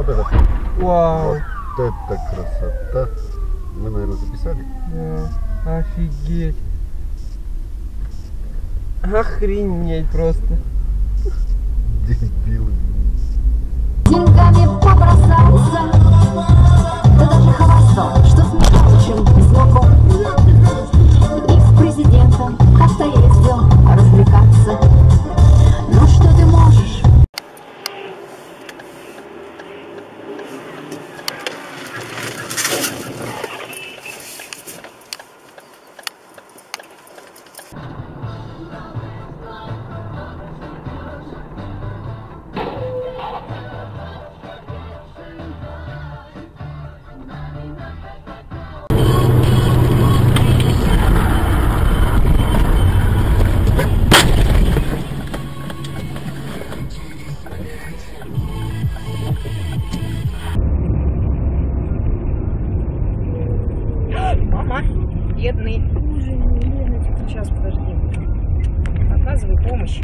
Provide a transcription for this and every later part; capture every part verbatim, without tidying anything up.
Вот это. Вау. Вот это красота. Мы, наверное, записали? Да. Офигеть. Охренеть просто. Дебилы. Деньгами побросался, да даже хвастал, что с Михалычем знаком. И с президентом как-то ездил развлекаться. Ну что ты можешь? Мама, бедный. Сейчас, подожди. Оказывай помощь.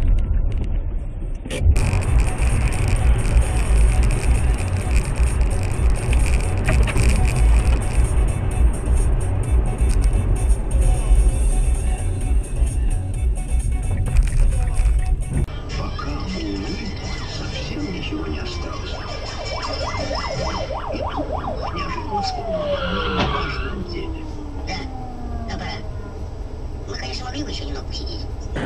Пока, увы, совсем ничего не осталось. И тут неожиданно вспомнил об одном важном деле. Да, пора. Мы, конечно, могли бы еще немного посидеть.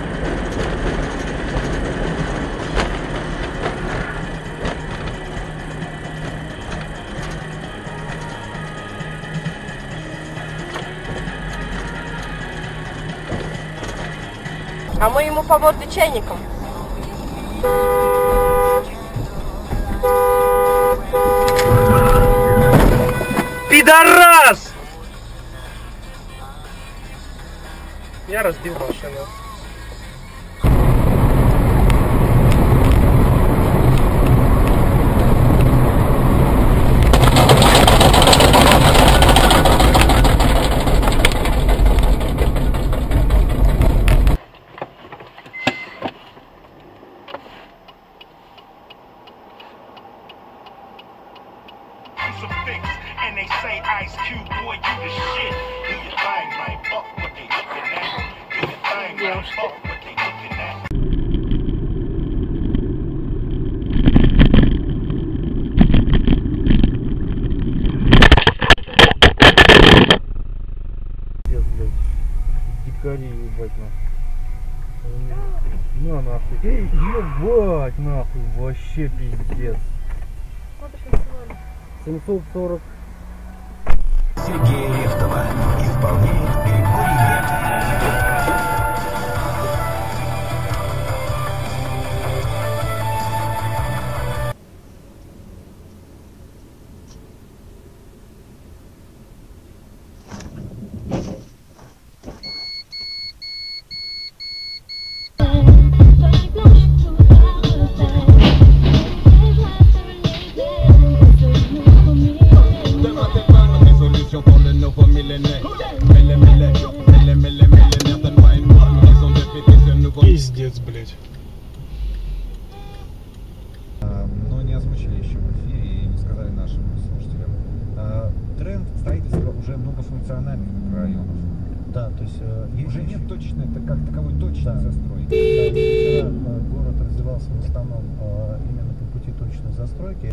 А мы ему по морде чайником. Пидорас! Я разбил машину. Some things, and they say, Ice Cube, boy, you the shit. Do your thing, man, fuck what they looking at. Do your thing, man, fuck what they looking at. Пиздец, блядь. Дикари, ебать, нахуй. На, нахуй. Ебать, нахуй. Вообще пиздец. семьсот сорок. Сергея Рехтова исполняет Григорий Лепс. Пиздец, блядь. Но не озвучили еще в эфире и не сказали нашим слушателям. Тренд строительства уже многофункциональных микрорайонов. Да, то есть э, Уже нет точной, это как таковой точной Да. застройки. Да, вчера э, город развивался в основном э, именно по пути точной застройки.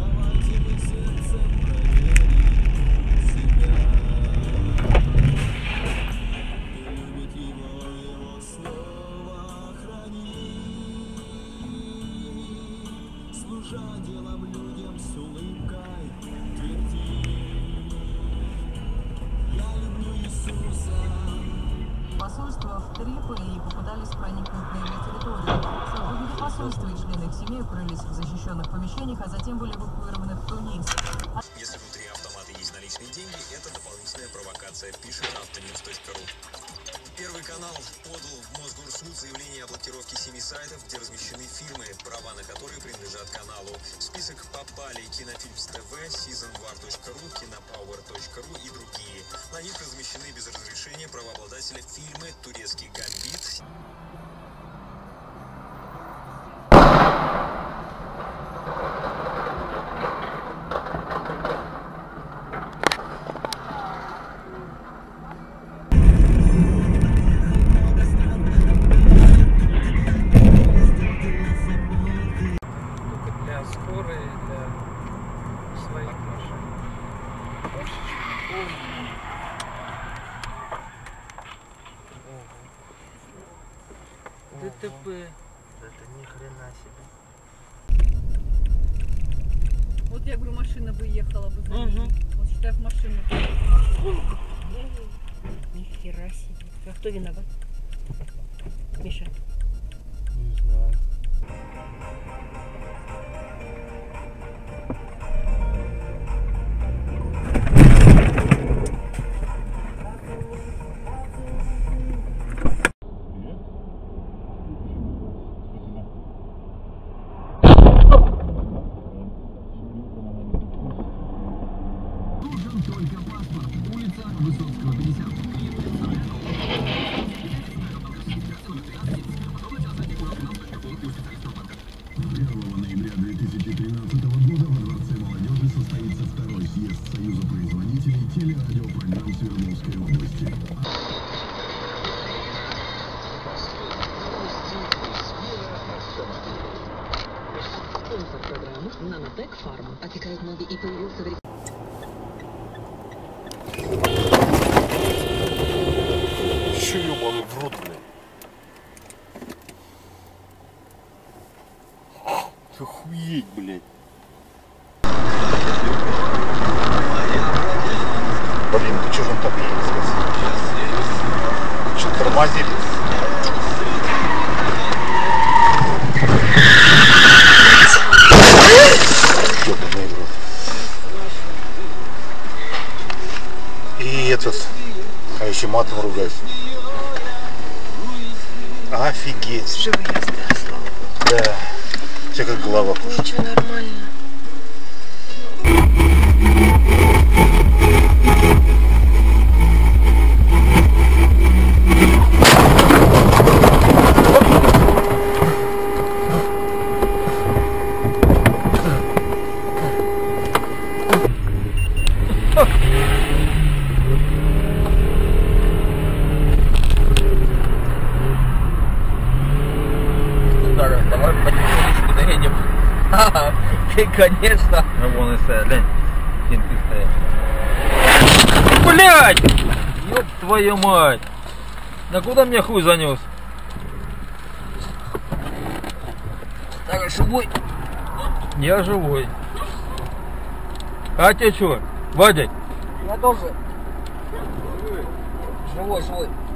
Посольства в Триполи попытались проникнуть на его территорию. Сотрудники посольства и члены их семей укрылись в защищенных помещениях, а затем были эвакуированы в Тунис. Если внутри автомата есть наличные деньги, это дополнительная провокация, пишет автоньюз точка ру. Первый канал подал в Мосгорсуд заявление о блокировке семи сайтов, где размещены фильмы, права на которые принадлежат каналу. В список попали Кинофильмс ТВ, сизонвар точка ру, кинопауэр точка ру и другие. На них размещены без разрешения правообладателя фильмы «Турецкий гамбит». ДТП. Это ни хрена себе. Вот я говорю, машина бы ехала бы за ним. Угу. Вот считай, в машину. Нихера себе. А кто виноват? Миша. Не знаю. Только паспорт. Улица Высоцкого, пятьдесят. первого ноября две тысячи тринадцатого года во Дворце молодежи состоится второй съезд Союза производителей телерадиопрограмм Свердловской области. Спонсор программы «Нанотек Фарма». Опекает ноги и появился в... Че ёбаный в рот, блядь? Охуеть, блядь. Блин, ты чё же он так едет, сказать? Чё тормозили? Ёбаный в рот. И этот, а еще матом ругайся. Офигеть. Живые остались. Да. Все как голова. Ничего, нормально. Давай потихонечку доедем. Ха-ха, ты, конечно. Ну вон и стоят, глянь. Кенты стоят. Блядь! Ёб твою мать! Да куда мне хуй занес? Так, живой? Я живой. А тебе что? Вадик? Я тоже. Живой, живой.